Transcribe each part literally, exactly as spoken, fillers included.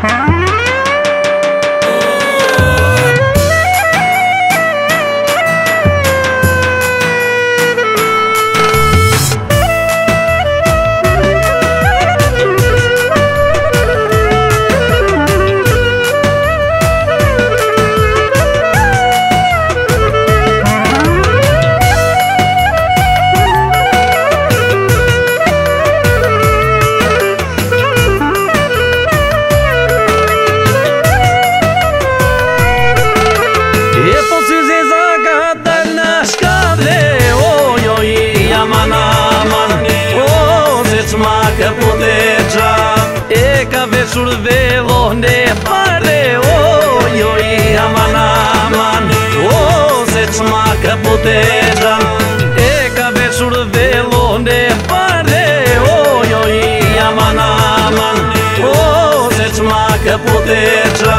Că puteța e ca vesul velo ne pare oi oi aman aman o se-ți macă puteța e ca vesul velo ne pare oi oi aman aman o se-ți macă puteța.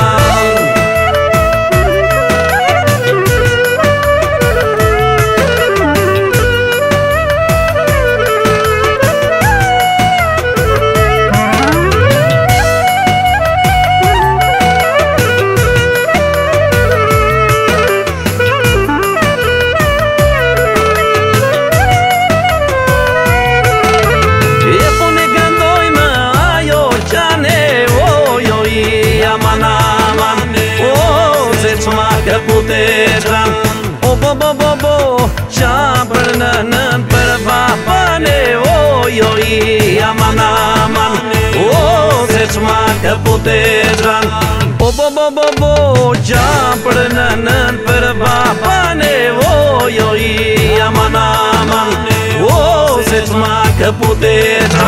Că puteța o bo bo bo bo și-a părnănăn părva pane oi oi aman aman o se-ți macă puteța o bo bo bo bo și-a părnănăn părva pane oi oi aman aman o se-ți macă puteța.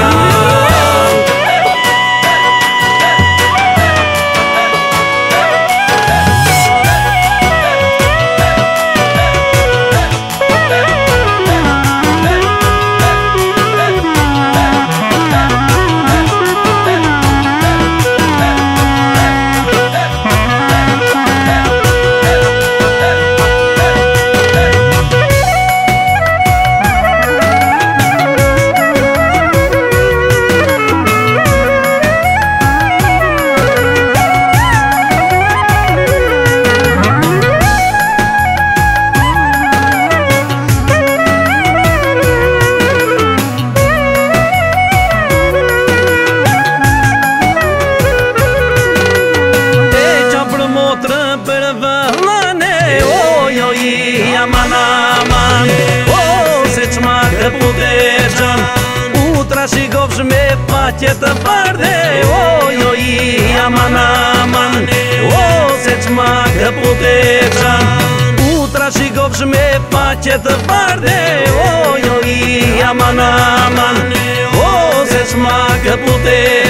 Aman aman o se-ți macă puteța utra și govș me pachetă parde oi oi aman aman o se-ți macă puteța utra și govș me pachetă parde oi oi aman aman o se-ți macă puteța.